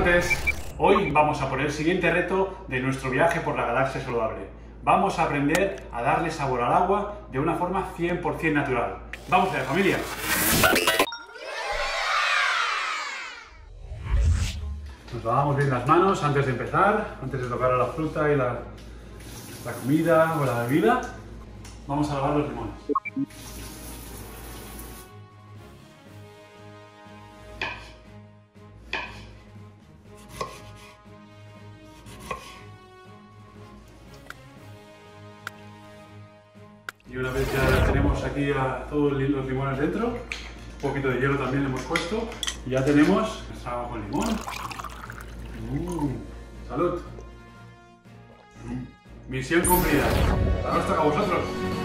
tripulantes, hoy vamos a por el siguiente reto de nuestro viaje por la galaxia saludable. Vamos a aprender a darle sabor al agua de una forma 100% natural. ¡Vamos allá, familia! Nos lavamos bien las manos antes de empezar, antes de tocar a la fruta y la comida o la bebida. Vamos a lavar los limones. Y una vez ya tenemos aquí a todos los limones dentro, un poquito de hielo también le hemos puesto, y ya tenemos nuestra agua con limón. ¡Salud! Misión cumplida. Ahora os toca a vosotros.